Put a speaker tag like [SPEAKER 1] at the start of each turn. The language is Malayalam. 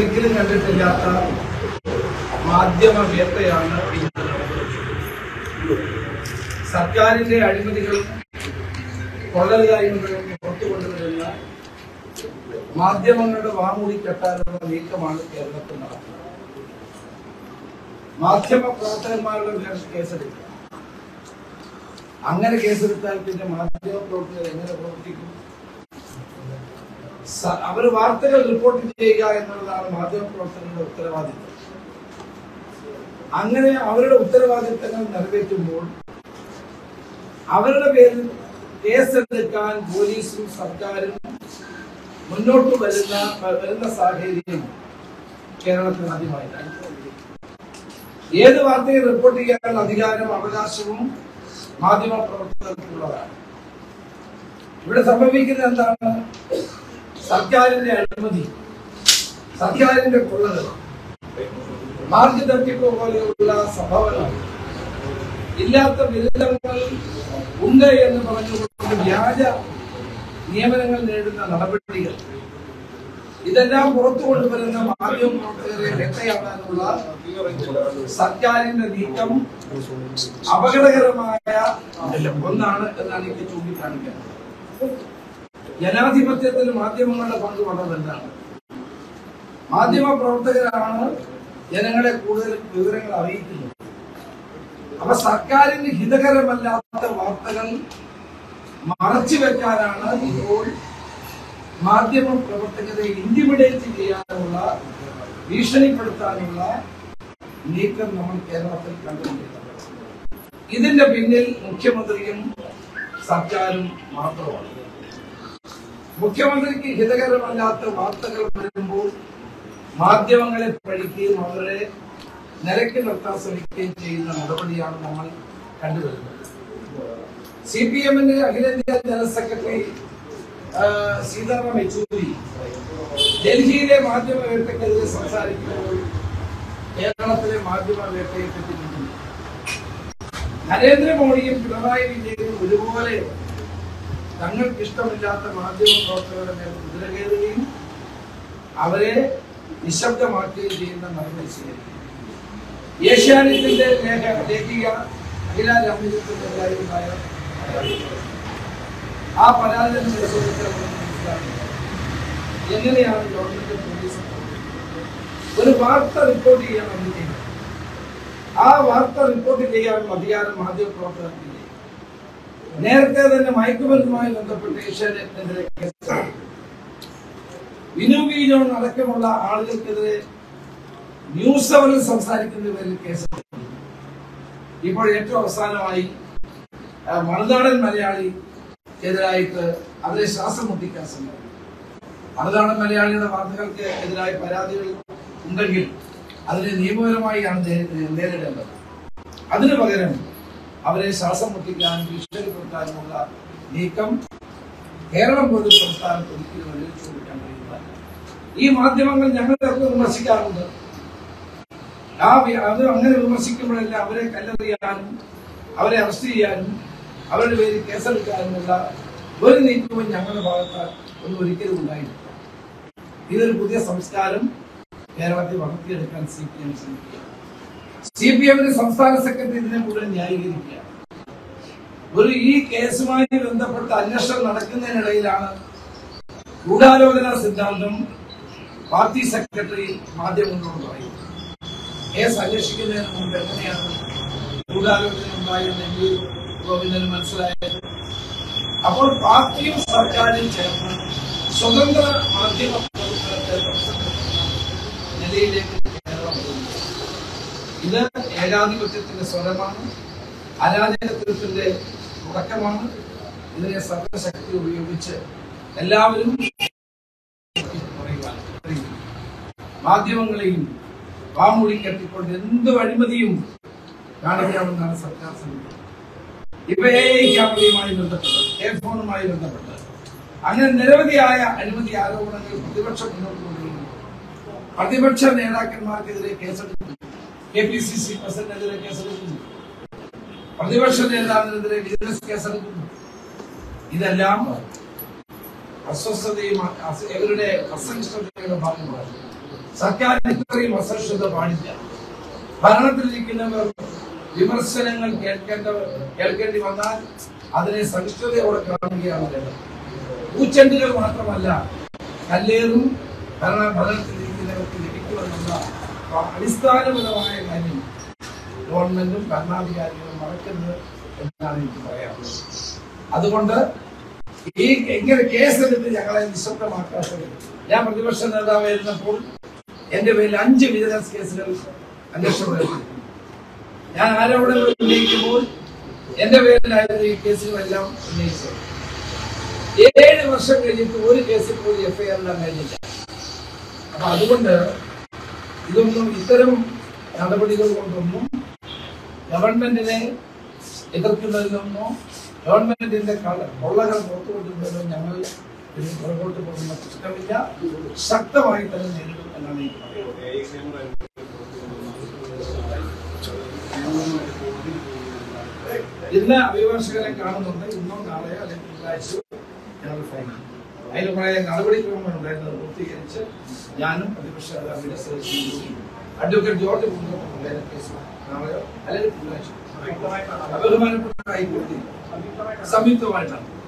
[SPEAKER 1] ഒരിക്കലും കണ്ടിട്ടില്ലാത്ത മാധ്യമ വേട്ടയാണ് സർക്കാരിന്റെ അഴിമതികളും കൊള്ളരുതായ്മകളും പുറത്തു കൊണ്ടുവരുന്ന മാധ്യമങ്ങളുടെ വാമൂടി കെട്ടാനുള്ള നീക്കമാണ് കേരളത്തിൽ നടക്കുന്നത്. മാധ്യമ പ്രവർത്തകന്മാരുടെ മേൽ കേസെടുക്കുക. അങ്ങനെ കേസെടുത്താൽ പിന്നെ മാധ്യമ പ്രവർത്തകർ എങ്ങനെ പ്രവർത്തിക്കും? അവർ വാർത്തകൾ റിപ്പോർട്ട് ചെയ്യുക എന്നുള്ളതാണ് മാധ്യമ പ്രവർത്തകരുടെ ഉത്തരവാദിത്വം. അങ്ങനെ അവരുടെ ഉത്തരവാദിത്തങ്ങൾ നിറവേറ്റുമ്പോൾ അവരുടെ പേരിൽ കേസെടുക്കാൻ പോലീസും സർക്കാരും മുന്നോട്ട് വരുന്ന സാഹചര്യം കേരളത്തിൽ ആദ്യമായിട്ടാണ്. ഏത് വാർത്തയെ റിപ്പോർട്ട് ചെയ്യാനുള്ള അധികാരം അവകാശവും മാധ്യമ പ്രവർത്തകർക്കുള്ളതാണ്. ഇവിടെ സംഭവിക്കുന്നത് എന്താണ്? സർക്കാരിന്റെ അഴിമതി, സർക്കാരിന്റെ കൊള്ളകൾ, മാർഗ തട്ടിപ്പ് പോലെയുള്ള സംഭവങ്ങൾ, ഇല്ലാത്ത ബിരുദങ്ങൾ ഉണ്ട് എന്ന് പറഞ്ഞുകൊണ്ട് വ്യാജ നിയമനങ്ങൾ നേടുന്ന നടപടികൾ, ഇതെല്ലാം പുറത്തു കൊണ്ടുവരുന്ന മാധ്യമ പ്രവർത്തകരെ വേട്ടയാടാനുള്ള സർക്കാരിന്റെ നീക്കം അപകടകരമായ ഒന്നാണ് എന്നാണ് എനിക്ക് ചൂണ്ടിക്കാണിക്കുന്നത്. ജനാധിപത്യത്തിൽ മാധ്യമങ്ങളുടെ പങ്ക് വളരെ വലുതാണ്. മാധ്യമ പ്രവർത്തകരാണ് ജനങ്ങളെ കൂടുതൽ വിവരങ്ങൾ അറിയിക്കുന്നത്. അപ്പൊ സർക്കാരിന് ഹിതകരമല്ലാത്ത വാർത്തകൾ മറച്ചു വെക്കാനാണ് ഇപ്പോൾ മാധ്യമ പ്രവർത്തകരെ ഇന്റിമിഡേറ്റ് ചെയ്യാനുള്ള, ഭീഷണിപ്പെടുത്താനുള്ള നീക്കം നമ്മൾ കേരളത്തിൽ കണ്ടുകൊണ്ടിരിക്കുന്നത്. ഇതിന്റെ പിന്നിൽ മുഖ്യമന്ത്രിയും സർക്കാരും മാത്രമാണ്. മുഖ്യമന്ത്രിക്ക് ഹിതകരമല്ലാത്ത വാർത്തകൾ വരുമ്പോൾ മാധ്യമങ്ങളെ പഴിക്കുകയും അവരെ നിലയ്ക്ക് നിർത്താൻ ശ്രമിക്കുകയും ചെയ്യുന്ന നടപടിയാണ് നമ്മൾ കണ്ടുവരുന്നത്. CPMന്റെ അഖിലേന്ത്യാ ജനറൽ സെക്രട്ടറി സീതാറാം യെച്ചൂരി ഡൽഹിയിലെ മാധ്യമ വേട്ടയ്ക്കെതിരെ സംസാരിക്കുമ്പോൾ കേരളത്തിലെ മാധ്യമ വേട്ടയെ പറ്റി നരേന്ദ്രമോദിയും പിണറായി വിജയനും ഒരുപോലെ തങ്ങൾക്ക് ഇഷ്ടമില്ലാത്ത മാധ്യമ പ്രവർത്തകരുടെ മേൽ കുതിര കയറുകയും അവരെ നിശബ്ദമാക്കുകയും ചെയ്യുന്ന നടപടി സ്വീകരിക്കും. ഏഷ്യാനെറ്റിന്റെ ലേഖിക അഖില രാമചന്ദ്രനെതിരായി ഉണ്ടായ ആ പരാതി പരിശോധിച്ചാൽ എങ്ങനെയാണ് ഗവൺമെന്റ് പോലീസ് ഒരു വാർത്ത റിപ്പോർട്ട് ചെയ്യാൻ അനുവദിക്കുന്നത്? ആ വാർത്ത റിപ്പോർട്ട് ചെയ്യാനുള്ള അധികാരം മാധ്യമ പ്രവർത്തകർക്കില്ല. നേരത്തെ തന്നെ മയക്കുമരുന്നുമായി ബന്ധപ്പെട്ട് ഏഷ്യാനെറ്റിനെതിരെ കേസ്, വിനു വി ജോൺ അടക്കമുള്ള ആളുകൾക്കെതിരെ ന്യൂസ് അവറിൽ സംസാരിക്കുന്ന പേരിൽ കേസ്. ഇപ്പോൾ ഏറ്റവും അവസാനമായി മറുനാടൻ മലയാളി എതിരായിട്ട് അവരെ ശ്വാസം മുട്ടിക്കാൻ ശ്രമിക്കും. മറുനാടൻ മലയാളിയുടെ വാർത്തകൾക്ക് എതിരായ പരാതികൾ ഉണ്ടെങ്കിൽ അതിനെ നിയമപരമായാണ് നേരിടേണ്ടത്. അതിനു പകരം അവരെ ശ്വാസം മുട്ടിക്കാനും ഭീഷണിപ്പെടുത്താനുമുള്ള നീക്കം കേരളം പോലും സംസ്ഥാനത്ത് ഒരിക്കലും അനുവദിച്ചുകൊടുക്കാൻ കഴിയില്ല. ഈ മാധ്യമങ്ങൾ ഞങ്ങളൊക്കെ വിമർശിക്കാറുണ്ട്. അത് അങ്ങനെ വിമർശിക്കുമ്പോഴെല്ലാം അവരെ കല്ലെറിയാനും അവരെ അറസ്റ്റ് ചെയ്യാനും അവരുടെ പേരിൽ കേസെടുക്കാനുമുള്ള ഒരു നീക്കവും ഞങ്ങളുടെ ഭാഗത്ത് ഒന്നും ഒരിക്കലും ഉണ്ടായിട്ടില്ല. ഇതൊരു പുതിയ സംസ്കാരം കേരളത്തിൽ വളർത്തിയെടുക്കാൻ CPM ശ്രമിക്കുക. CPMന്റെ സംസ്ഥാന സെക്രട്ടറി ഇതിനെ മുഴുവൻ ന്യായീകരിക്കുക. ഈ കേസുമായി ബന്ധപ്പെട്ട അന്വേഷണം നടക്കുന്നതിനിടയിലാണ് ഗൂഢാലോചന സിദ്ധാന്തം പാർട്ടി സെക്രട്ടറി മാധ്യമങ്ങളോട് പറയുന്നത്. കേസ് അന്വേഷിക്കുന്നതിന് മുമ്പ് എങ്ങനെയാണ് ഗൂഢാലോചന ഉണ്ടായെന്ന് എനിക്ക് ഗോവിന്ദന് മനസ്സിലായത്. അപ്പോൾ പാർട്ടിയും സർക്കാരും ചേർന്ന് സ്വതന്ത്ര മാധ്യമ പ്രവർത്തനത്തെ നിലയിലേക്ക് കേരളം പോകുന്നു. ഇത് ഏകാധിപത്യത്തിന്റെ സ്വരമാണ്, അരാജകത്വത്തിന്റെ തുടക്കമാണ്. ഇതിനെ സർവശക്തി ഉപയോഗിച്ച് എല്ലാവരും മാധ്യമങ്ങളെയും വാമൂടി കെട്ടിക്കൊണ്ട് എന്ത് അഴിമതിയും കാണിക്കാമെന്നാണ് സർക്കാർ ശ്രമിക്കുന്നത്. ഇപ്പൊ ക്യാമറയുമായി ബന്ധപ്പെട്ട്, ഫോണുമായി ബന്ധപ്പെട്ട് അങ്ങനെ നിരവധിയായ അഴിമതി ആരോപണങ്ങൾ പ്രതിപക്ഷം മുന്നോട്ട് കൊണ്ടുവരുന്നു. പ്രതിപക്ഷ നേതാക്കന്മാർക്കെതിരെ കേസെടുക്കുന്നു, KPCC പ്രസിഡന്റിനെതിരെ കേസെടുക്കുന്നു, പ്രതിപക്ഷ നേതാവിനെതിരെ ബിസിനസ് കേസെടുക്കുന്നു. ഇതെല്ലാം അസ്വസ്ഥതയും ഇവരുടെ അസഹിഷ്ണുതയുടെ ഭാഗമാണ്. സർക്കാരിന് ഇത്രയും അസഹിഷ്ണുത പാടില്ല. ഭരണത്തിലിരിക്കുന്നവർ വിമർശനങ്ങൾ കേൾക്കേണ്ടി വന്നാൽ അതിനെ സഹിഷ്ണുതയോടെ കാണുകയാണ് വേണ്ടത്. പൂച്ചെണ്ടുകൾ മാത്രമല്ല, കല്ലേറും ഭരണത്തിലിരിക്കുന്നവർക്ക് ലഭിക്കുമെന്നുള്ള അടിസ്ഥാനപരമായ കാര്യം ഗവൺമെന്റും ഭരണാധികാരികളും മറക്കരുത് എന്നാണ് എനിക്ക് പറയാനുള്ളത്. അതുകൊണ്ട് ഇങ്ങനെ കേസെടുത്ത് ഞങ്ങളെ നിശബ്ദമാക്കാത്തത്. ഞാൻ പ്രതിപക്ഷ നേതാവായിരുന്നപ്പോൾ എന്റെ പേരിൽ 5 വിജിലൻസ് കേസുകൾ അന്വേഷണം. ഞാൻ ആരോപണങ്ങൾ ഉന്നയിക്കുമ്പോൾ എന്റെ പേരിലായിരുന്നു ഈ കേസുകളെല്ലാം ഉന്നയിച്ചത്. 7 വർഷം കഴിഞ്ഞിട്ട് ഒരു കേസിൽ പോലും എഫ്ഐആർ ഇടാൻ കഴിഞ്ഞില്ല. അപ്പൊ അതുകൊണ്ട് ഇത്തരം നടപടികൾ കൊണ്ടൊന്നും ഗവൺമെന്റിനെ എതിർക്കുന്നതിനൊന്നോ ഗവൺമെന്റിന്റെ കൊള്ളകൾ പുറത്തുകൊണ്ടുവരുന്നതിനോ ഞങ്ങൾ പുറകോട്ട് പോകുന്ന ഇഷ്ടമില്ല. ശക്തമായി തന്നെ നേരിടും എന്നാണ് എനിക്ക് പറയുന്നത്. ഇന്ന് അഭിഭാഷകരെ കാണുന്നുണ്ട്. ഇന്നോ നാളെയോ അല്ലെങ്കിൽ തിങ്കളാഴ്ചയോ ഞങ്ങൾ ഫൈൻ. അതിന് കുറേ നടപടിക്രമങ്ങൾ ഉണ്ടായിരുന്നത് പൂർത്തീകരിച്ച് ഞാനും പ്രതിപക്ഷ അഡ്വക്കേറ്റ് ജോർജ് കേസ് നാളെയോ അല്ലെങ്കിൽ തിങ്കളാഴ്ച ബഹുമാനപ്പെട്ട ഹൈക്കോടതി സംയുക്തമായിട്ടാണ്